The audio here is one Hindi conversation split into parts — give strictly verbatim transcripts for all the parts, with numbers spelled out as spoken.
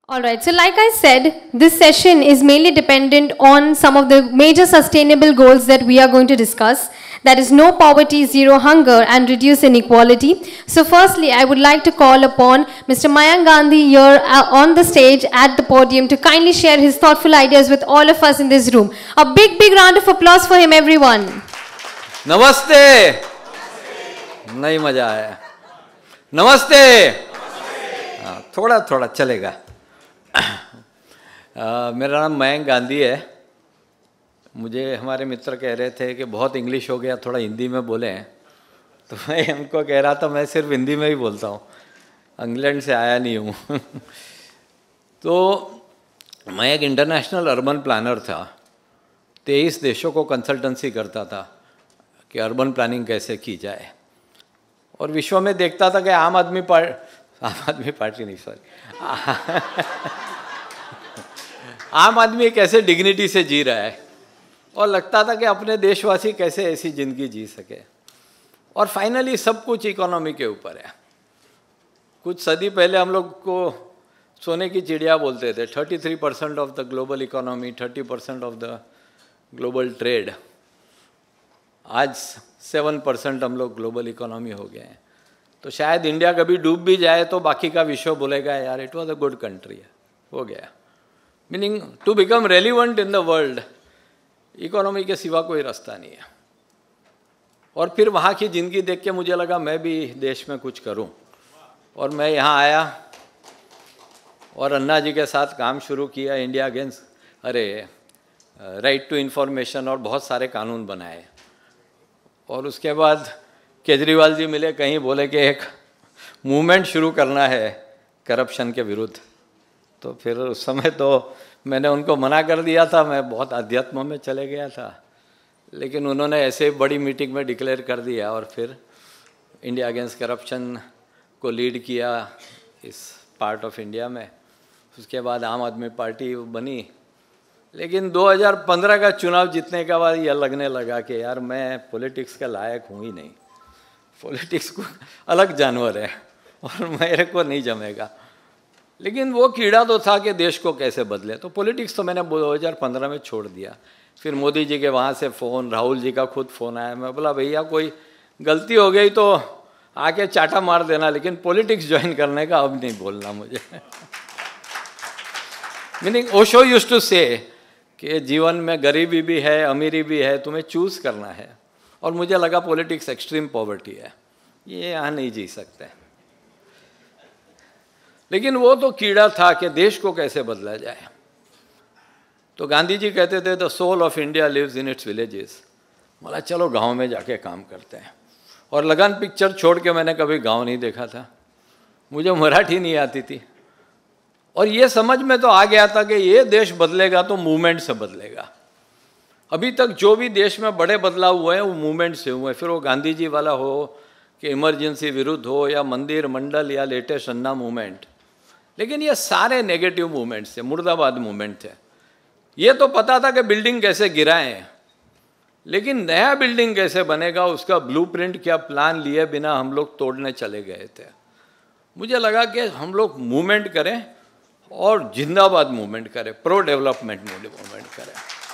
All right, so like I said, this session is mainly dependent on some of the major sustainable goals that we are going to discuss. That is no poverty, zero hunger, and reduce inequality. So firstly, I would like to call upon Mister Mayank Gandhi here uh, on the stage at the podium to kindly share his thoughtful ideas with all of us in this room. A big, big round of applause for him, everyone. Namaste. नहीं मजा आया. नमस्ते. थोड़ा थोड़ा चलेगा. Uh, मेरा नाम मयंक गांधी है. मुझे हमारे मित्र कह रहे थे कि बहुत इंग्लिश हो गया, थोड़ा हिंदी में बोलें. तो मैं उनको कह रहा था मैं सिर्फ हिंदी में ही बोलता हूँ, इंग्लैंड से आया नहीं हूँ. तो मैं एक इंटरनेशनल अर्बन प्लानर था. तेईस देशों को कंसल्टेंसी करता था कि अर्बन प्लानिंग कैसे की जाए, और विश्व में देखता था कि आम आदमी पार्टी आम आदमी पार्टी नहीं सॉरी आम आदमी कैसे डिग्निटी से जी रहा है, और लगता था कि अपने देशवासी कैसे ऐसी ज़िंदगी जी सके. और फाइनली सब कुछ इकोनॉमी के ऊपर है. कुछ सदी पहले हम लोग को सोने की चिड़िया बोलते थे. तैंतीस percent of the global economy, तीस percent of the global trade. आज सात परसेंट हम लोग ग्लोबल इकोनॉमी हो गए हैं. तो शायद इंडिया कभी डूब भी जाए तो बाकी का विश्व बोलेगा यार it was a good country. हो गया. Meaning to become relevant in the world, economy के सिवा कोई रास्ता नहीं है. और फिर वहाँ की ज़िंदगी देख के मुझे लगा मैं भी देश में कुछ करूँ, और मैं यहाँ आया और अन्ना जी के साथ काम शुरू किया. इंडिया अगेंस्ट अरे राइट टू इन्फॉर्मेशन और बहुत सारे कानून बनाए. और उसके बाद केजरीवाल जी मिले, कहीं बोले कि एक मूवमेंट शुरू करना है करप्शन के विरुद्ध. तो फिर उस समय तो मैंने उनको मना कर दिया था, मैं बहुत अध्यात्म में चले गया था. लेकिन उन्होंने ऐसे बड़ी मीटिंग में डिक्लेयर कर दिया, और फिर इंडिया अगेंस्ट करप्शन को लीड किया इस पार्ट ऑफ इंडिया में. उसके बाद आम आदमी पार्टी बनी. लेकिन दो हज़ार पंद्रह का चुनाव जीतने के बाद यह लगने लगा कि यार मैं पॉलिटिक्स का लायक हूँ ही नहीं. पॉलिटिक्स को अलग जानवर है और मेरे को नहीं जमेगा. लेकिन वो कीड़ा तो था कि देश को कैसे बदले. तो पॉलिटिक्स तो मैंने दो हज़ार पंद्रह में छोड़ दिया. फिर मोदी जी के वहाँ से फ़ोन, राहुल जी का खुद फ़ोन आया. मैं बोला भैया कोई गलती हो गई तो आके चाटा मार देना, लेकिन पॉलिटिक्स ज्वाइन करने का अब नहीं बोलना मुझे. मीनिंग ओशो यूज्ड टू से कि जीवन में गरीबी भी है, अमीरी भी है, तुम्हें चूज़ करना है. और मुझे लगा पॉलिटिक्स एक्सट्रीम पॉवर्टी है, ये यहाँ नहीं जी सकते. लेकिन वो तो कीड़ा था कि देश को कैसे बदला जाए. तो गांधी जी कहते थे the soul of India lives in its villages. बोला चलो गांव में जाके काम करते हैं. और लगन पिक्चर छोड़ के मैंने कभी गांव नहीं देखा था. मुझे मराठी नहीं आती थी. और ये समझ में तो आ गया था कि ये देश बदलेगा तो मूवमेंट से बदलेगा. अभी तक जो भी देश में बड़े बदलाव हुए हैं वो मूवमेंट से हुए. फिर वो गांधी जी वाला हो कि इमरजेंसी विरुद्ध हो, या मंदिर मंडल, या लेटेस्ट अन्ना मूवमेंट. लेकिन ये सारे नेगेटिव मूवमेंट्स थे, मुर्दाबाद मूवमेंट थे. ये तो पता था कि बिल्डिंग कैसे गिराएं, लेकिन नया बिल्डिंग कैसे बनेगा उसका ब्लूप्रिंट क्या प्लान लिए बिना हम लोग तोड़ने चले गए थे. मुझे लगा कि हम लोग मूवमेंट करें और जिंदाबाद मूवमेंट करें, प्रो डेवलपमेंट मूवमेंट करें.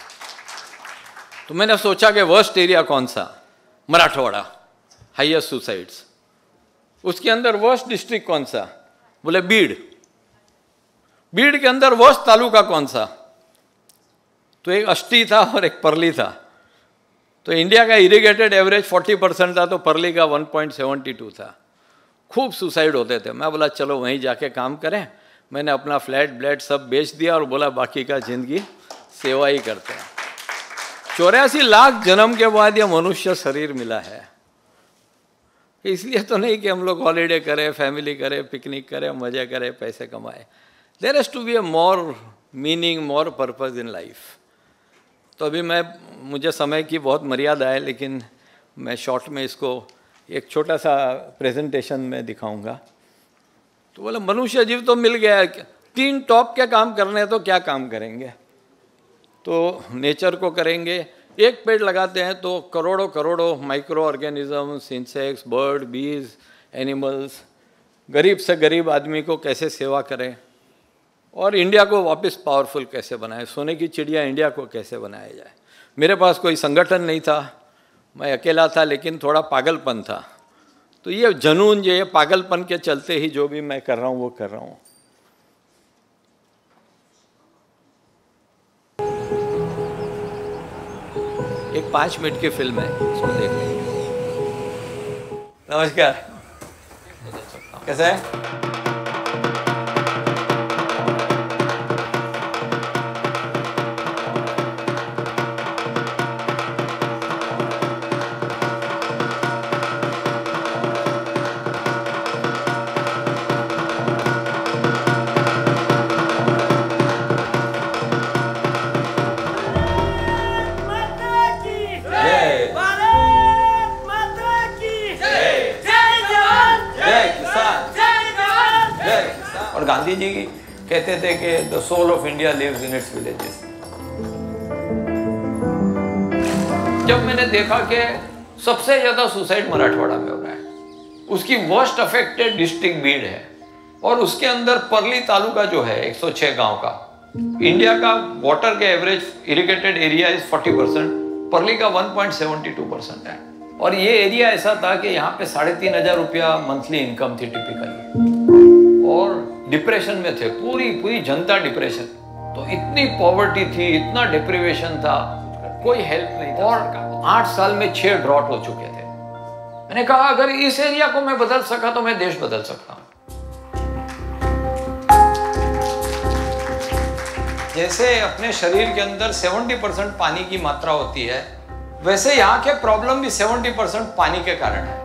तो मैंने सोचा कि वर्स्ट एरिया कौन सा? Marathwada, highest suicides. उसके अंदर वर्स्ट डिस्ट्रिक्ट कौन सा? बोले बीड़. बीड़ के अंदर वर्स्ट तालुका कौन सा? तो एक अष्टी था और एक परली था. तो इंडिया का इरिगेटेड एवरेज चालीस परसेंट था, तो परली का एक पॉइंट सात दो था. खूब सुसाइड होते थे. मैं बोला चलो वहीं जाके काम करें. मैंने अपना फ्लैट ब्लैट सब बेच दिया और बोला बाकी का जिंदगी सेवा ही करते हैं. चौरासी लाख जन्म के बाद ये मनुष्य शरीर मिला है. इसलिए तो नहीं कि हम लोग हॉलीडे करें, फैमिली करें, पिकनिक करें, मजे करें, पैसे कमाएं. There has to be a more meaning, more purpose in life. तो अभी मैं मुझे समय की बहुत मर्यादा है, लेकिन मैं शॉर्ट में इसको एक छोटा सा प्रेजेंटेशन में दिखाऊंगा. तो बोला मनुष्य जीव तो मिल गया, तीन टॉप के काम करने तो क्या काम करेंगे? तो नेचर को करेंगे. एक पेड़ लगाते हैं तो करोड़ों करोड़ों माइक्रो ऑर्गेनिजम्स, इंसेक्ट्स, बर्ड, बीज, एनिमल्स, गरीब से गरीब आदमी को कैसे सेवा करें. और इंडिया को वापस पावरफुल कैसे बनाए, सोने की चिड़िया इंडिया को कैसे बनाया जाए। मेरे पास कोई संगठन नहीं था, मैं अकेला था, लेकिन थोड़ा पागलपन था। तो ये जुनून, ये पागलपन के चलते ही जो भी मैं कर रहा हूँ वो कर रहा हूँ। एक पाँच मिनट की फिल्म है, इसको देख लेंगे। नमस्कार, कैसा है? गांधी जी कहते थे कि the soul of India lives in its villages. जब मैंने देखा कि सबसे ज्यादा सुसाइड मराठवाड़ा में हो रहा है, उसकी वर्स्ट अफेक्टेड डिस्ट्रिक्ट बीड है, और उसके अंदर परली तालुका जो है एक सौ छह गांव का, इंडिया का वाटर के एवरेज इरिगेटेड एरिया इज चालीस परसेंट, परली का एक पॉइंट सात दो परसेंट है। और ये एरिया ऐसा था कि यहाँ पे साढ़े तीन हजार रुपया मंथली इनकम थी टिपिकली, और डिप्रेशन में थे, पूरी पूरी जनता डिप्रेशन। तो इतनी पॉवर्टी थी, इतना डिप्रिवेशन था, कोई हेल्प नहीं था, और आठ साल में छह ड्रॉट हो चुके थे। मैंने कहा अगर इस एरिया को मैं बदल सका तो मैं देश बदल सकता हूं। जैसे अपने शरीर के अंदर सत्तर परसेंट पानी की मात्रा होती है, वैसे यहाँ के प्रॉब्लम भी सत्तर परसेंट पानी के कारण है।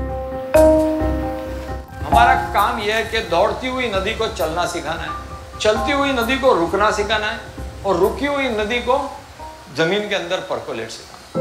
हमारा काम यह है कि दौड़ती हुई नदी को चलना सिखाना है, चलती हुई नदी को रुकना सिखाना है, और रुकी हुई नदी को जमीन के अंदर परकोलेट सिखाना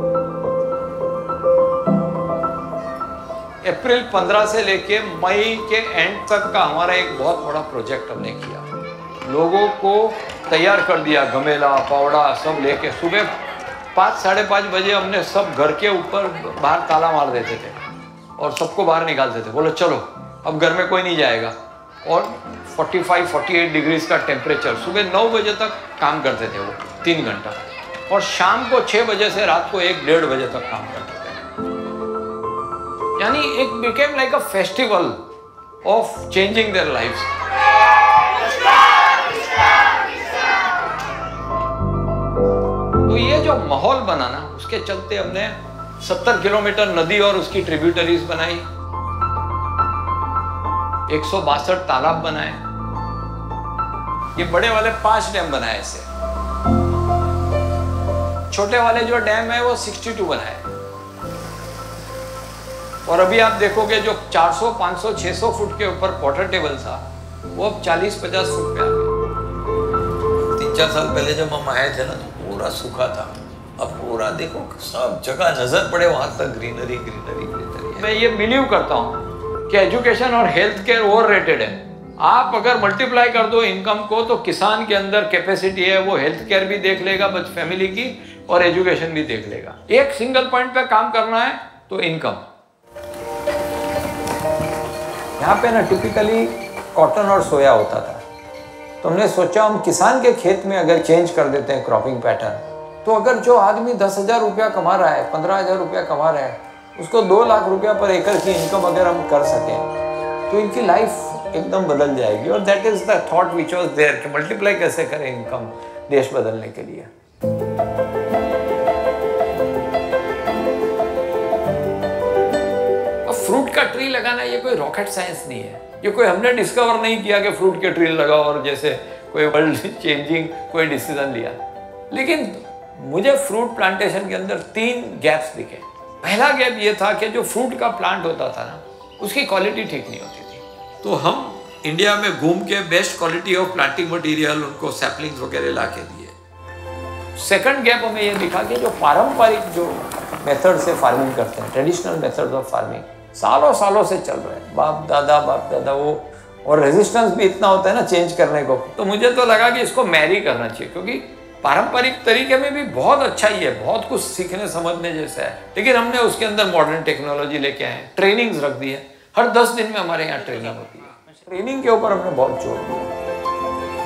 है। अप्रैल पंद्रह से लेके मई के एंड तक का हमारा एक बहुत बड़ा प्रोजेक्ट हमने किया। लोगों को तैयार कर दिया, गमेला पावड़ा सब लेके। सुबह पाँच साढ़े पाँच बजे हमने सब घर के ऊपर बाहर ताला मार देते थे और सबको बाहर निकालते थे, बोलो चलो अब घर में कोई नहीं जाएगा। और पैंतालीस अड़तालीस डिग्रीज का टेम्परेचर, सुबह नौ बजे तक काम करते थे वो तीन घंटा, और शाम को छः बजे से रात को एक डेढ़ बजे तक काम करते थे। यानी एक became like a festival of changing their lifes. तो ये जो माहौल बना ना, उसके चलते हमने सत्तर किलोमीटर नदी और उसकी ट्रिब्यूटरीज बनाई, एक सौ बासठ तालाब बनाए, ये बड़े वाले पांच डैम बनाए ऐसे, छोटे वाले जो डैम है वो बासठ बनाए। और अभी आप देखोगे जो चार सौ, पाँच सौ, छह सौ फुट के ऊपर वाटर टेबल था, वो अब चालीस पचास फुट पे आ गया। तीन चार साल पहले जब हम आए थे ना तो पूरा सूखा था, अब पूरा देखो सब जगह नजर पड़े वहां तक ग्रीनरी ग्रीनरी ग्रीनरी। मैं ये बिलीव करता हूँ कि एजुकेशन और हेल्थ केयर ओवर रेटेड है। आप अगर मल्टीप्लाई कर दो इनकम को, तो किसान के अंदर कैपेसिटी है, वो हेल्थ केयर भी देख लेगा बच फैमिली की, और एजुकेशन भी देख लेगा। एक सिंगल पॉइंट पे काम करना है तो इनकम। यहाँ पे ना टिपिकली कॉटन और सोया होता था, तो हमने सोचा हम किसान के खेत में अगर चेंज कर देते हैं क्रॉपिंग पैटर्न, तो अगर जो आदमी दस हजार रुपया कमा रहा है, पंद्रह हजार रुपया कमा रहा है, उसको दो लाख रुपया पर एकड़ की इनकम अगर हम कर सकें तो इनकी लाइफ एकदम बदल जाएगी। और that is the thought which was there कि मल्टीप्लाई कैसे करें इनकम देश बदलने के लिए। अब फ्रूट का ट्री लगाना ये कोई रॉकेट साइंस नहीं है, ये कोई हमने डिस्कवर नहीं किया कि फ्रूट के ट्री लगाओ और जैसे कोई वर्ल्ड चेंजिंग कोई डिसीजन लिया। लेकिन मुझे फ्रूट प्लांटेशन के अंदर तीन गैप्स दिखे। पहला गैप ये था कि जो फ्रूट का प्लांट होता था ना, उसकी क्वालिटी ठीक नहीं होती थी। तो हम इंडिया में घूम के best quality of planting material, उनको सैपलिंग्स वगैरह ला के दिए। सेकंड गैप हमें ये दिखा कि जो पारंपरिक जो मेथड से फार्मिंग करते हैं, ट्रेडिशनल मेथड्स ऑफ फार्मिंग सालों सालों से चल रहे हैं, बाप दादा बाप दादा वो, और रेजिस्टेंस भी इतना होता है ना चेंज करने को। तो मुझे तो लगा कि इसको मैरी करना चाहिए, क्योंकि पारंपरिक तरीके में भी बहुत अच्छा ही है, बहुत कुछ सीखने समझने जैसा है, लेकिन हमने उसके अंदर मॉडर्न टेक्नोलॉजी लेके आए, ट्रेनिंग्स रख दी है। हर दस दिन में हमारे यहाँ ट्रेनिंग होती है। ट्रेनिंग के ऊपर हमने बहुत जोर दिया।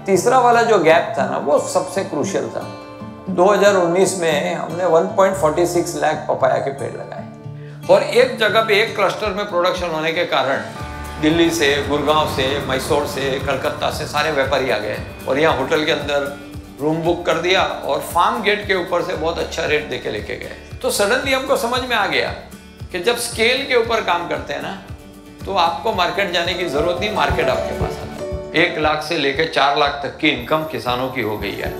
तीसरा वाला जो गैप था ना वो सबसे क्रूशियल था। दो हज़ार उन्नीस में हमने एक पॉइंट चार छह लाख पपाया के पेड़ लगाए और एक जगह पे एक क्लस्टर में प्रोडक्शन होने के कारण दिल्ली से, गुड़गांव से, मैसूर से, कलकत्ता से सारे व्यापारी आ गए और यहाँ होटल के अंदर रूम बुक कर दिया और फार्म गेट के ऊपर से बहुत अच्छा रेट देके लेके गए। तो सडनली हमको समझ में आ गया कि जब स्केल के ऊपर काम करते हैं ना तो आपको मार्केट जाने की जरूरत नहीं, मार्केट आपके पास आता है। एक लाख से लेकर चार लाख तक की इनकम किसानों की हो गई है।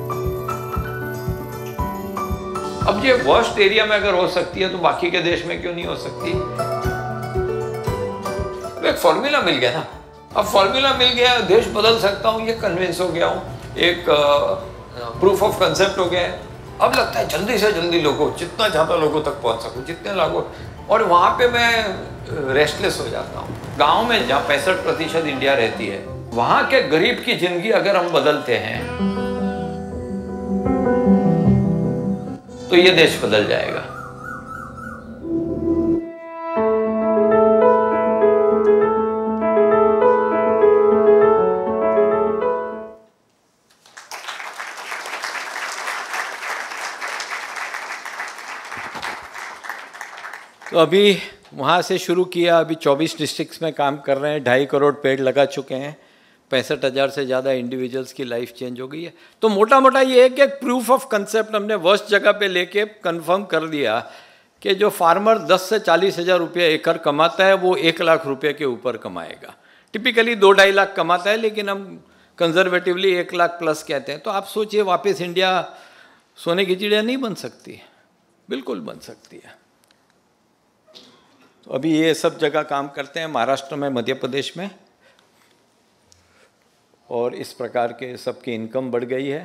अब ये वर्स्ट एरिया में अगर हो सकती है तो बाकी के देश में क्यों नहीं हो सकती? तो एक फॉर्मूला मिल गया ना। अब फॉर्मूला मिल गया, देश बदल सकता हूँ, ये कन्विंस हो गया हूँ, एक प्रूफ ऑफ कंसेप्ट हो गया है। अब लगता है जल्दी से जल्दी लोगों, जितना ज़्यादा लोगों तक पहुँच सकूँ, जितने लोगों, और वहाँ पे मैं रेस्टलेस हो जाता हूँ। गाँव में जहाँ पैंसठ प्रतिशत इंडिया रहती है, वहाँ के गरीब की जिंदगी अगर हम बदलते हैं तो ये देश बदल जाएगा। तो अभी वहाँ से शुरू किया, अभी चौबीस डिस्ट्रिक्ट्स में काम कर रहे हैं, ढाई करोड़ पेड़ लगा चुके हैं, पैंसठ हज़ार से ज़्यादा इंडिविजुअल्स की लाइफ चेंज हो गई है। तो मोटा मोटा ये है कि एक प्रूफ ऑफ कंसेप्ट हमने वर्स्ट जगह पे लेके कंफर्म कर दिया कि जो फार्मर दस से चालीस हज़ार रुपये एकड़ कमाता है वो एक लाख रुपये के ऊपर कमाएगा। टिपिकली दो ढाई लाख कमाता है, लेकिन हम कंजर्वेटिवली एक लाख प्लस कहते हैं। तो आप सोचिए, वापस इंडिया सोने की चिड़िया नहीं बन सकती? बिल्कुल बन सकती है। तो अभी ये सब जगह काम करते हैं, महाराष्ट्र में, मध्य प्रदेश में, और इस प्रकार के सबकी इनकम बढ़ गई है।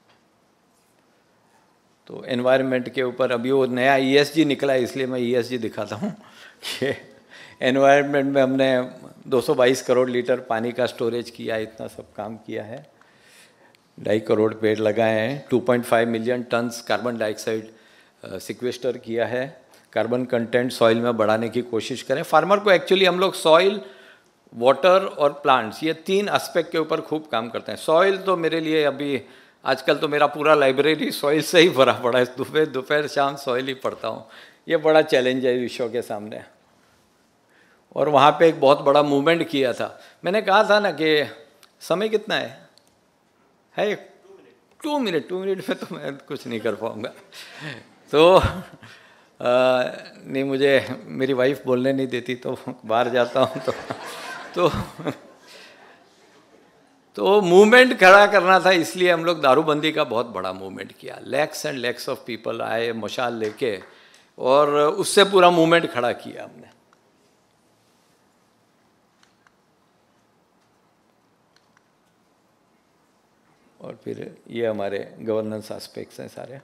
तो एनवायरनमेंट के ऊपर अभी वो नया ई एस जी निकला है, इसलिए मैं ई एस जी दिखाता हूँ कि एनवायरनमेंट में हमने दो सौ बाईस करोड़ लीटर पानी का स्टोरेज किया, इतना सब काम किया है। ढाई करोड़ पेड़ लगाए हैं, two point five million tons carbon dioxide sequester किया है। कार्बन कंटेंट सॉइल में बढ़ाने की कोशिश करें। फार्मर को एक्चुअली हम लोग सॉइल, वाटर और प्लांट्स, ये तीन एस्पेक्ट के ऊपर खूब काम करते हैं। सॉइल तो मेरे लिए अभी आजकल तो मेरा पूरा लाइब्रेरी सॉइल से ही भरा पड़ा है, दोपहर दोपहर शाम सॉइल ही पढ़ता हूँ। ये बड़ा चैलेंज है विश्व के सामने। और वहाँ पे एक बहुत बड़ा मूवमेंट किया था। मैंने कहा था ना कि समय कितना है है टू मिनट टू मिनट में तो मैं कुछ नहीं कर पाऊँगा। तो आ, नहीं, मुझे मेरी वाइफ बोलने नहीं देती, तो बाहर जाता हूँ तो तो तो मूवमेंट खड़ा करना था, इसलिए हम लोग दारूबंदी का बहुत बड़ा मूवमेंट किया। Lakhs and lakhs of people आए मशाल लेके, और उससे पूरा मूवमेंट खड़ा किया हमने। और फिर ये हमारे गवर्नेंस एस्पेक्ट्स हैं सारे।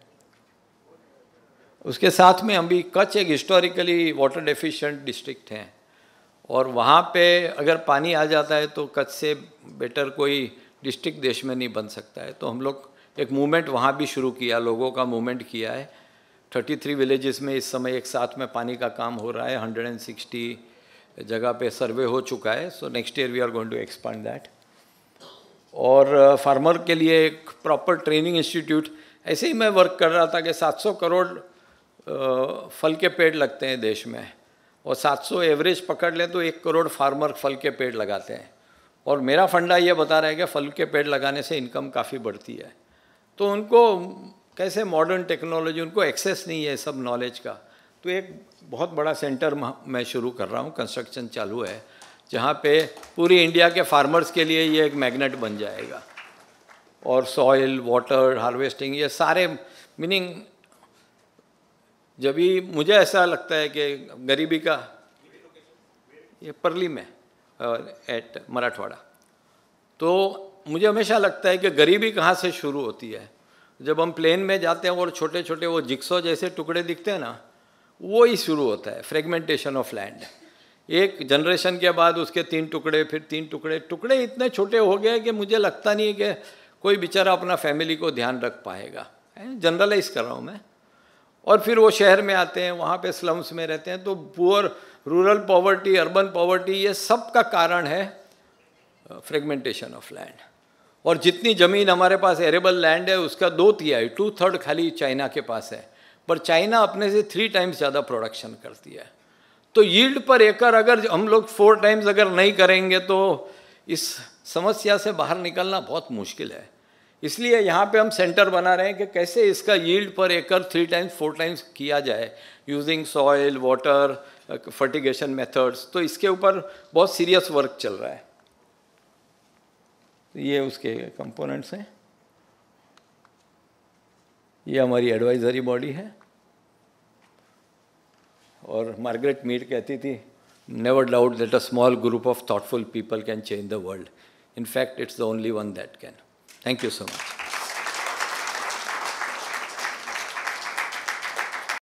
उसके साथ में हम भी, कच्छ एक हिस्टोरिकली वाटर डेफिशिएंट डिस्ट्रिक्ट हैं, और वहाँ पे अगर पानी आ जाता है तो कच्छ से बेटर कोई डिस्ट्रिक्ट देश में नहीं बन सकता है। तो हम लोग एक मूवमेंट वहाँ भी शुरू किया, लोगों का मूवमेंट किया है। तैंतीस विलेजेस में इस समय एक साथ में पानी का काम हो रहा है, एक सौ साठ जगह पे सर्वे हो चुका है। So next year we are going to expand that. और फार्मर के लिए एक प्रॉपर ट्रेनिंग इंस्टीट्यूट, ऐसे ही मैं वर्क कर रहा था कि सात सौ करोड़ फल के पेड़ लगते हैं देश में, और सात सौ एवरेज पकड़ लें तो एक करोड़ फार्मर फल के पेड़ लगाते हैं। और मेरा फंडा ये बता रहा है कि फल के पेड़ लगाने से इनकम काफ़ी बढ़ती है। तो उनको कैसे मॉडर्न टेक्नोलॉजी, उनको एक्सेस नहीं है सब नॉलेज का। तो एक बहुत बड़ा सेंटर मैं शुरू कर रहा हूँ, कंस्ट्रक्शन चालू है, जहाँ पे पूरी इंडिया के फार्मर्स के लिए ये एक मैग्नेट बन जाएगा। और सॉइल, वाटर, हार्वेस्टिंग, ये सारे, मीनिंग जब भी मुझे ऐसा लगता है कि गरीबी का, ये परली में एट मराठवाड़ा, तो मुझे हमेशा लगता है कि गरीबी कहाँ से शुरू होती है। जब हम प्लेन में जाते हैं और छोटे छोटे वो जिक्सो जैसे टुकड़े दिखते हैं ना, वो ही शुरू होता है फ्रेगमेंटेशन ऑफ लैंड। एक जनरेशन के बाद उसके तीन टुकड़े, फिर तीन टुकड़े, टुकड़े इतने छोटे हो गए कि मुझे लगता नहीं है कि कोई बेचारा अपना फैमिली को ध्यान रख पाएगा। जनरलाइज कर रहा हूँ मैं। और फिर वो शहर में आते हैं, वहाँ पे स्लम्स में रहते हैं। तो poor, rural poverty, urban poverty, ये सब का कारण है फ्रेगमेंटेशन ऑफ लैंड। और जितनी ज़मीन हमारे पास एरेबल लैंड है उसका दो तिहाई टू थर्ड खाली चाइना के पास है, पर चाइना अपने से थ्री टाइम्स ज़्यादा प्रोडक्शन करती है। तो यील्ड पर एकड़ अगर हम लोग फोर टाइम्स अगर नहीं करेंगे तो इस समस्या से बाहर निकलना बहुत मुश्किल है। इसलिए यहाँ पे हम सेंटर बना रहे हैं कि कैसे इसका यील्ड पर एकड़ थ्री टाइम्स फोर टाइम्स किया जाए using soil, water, fertigation methods. तो इसके ऊपर बहुत सीरियस वर्क चल रहा है। ये उसके कंपोनेंट्स हैं। ये हमारी एडवाइजरी बॉडी है। और मार्गरेट मीड कहती थी, never doubt that a small group of thoughtful people can change the world. In fact, it's the only one that can. Thank you so much.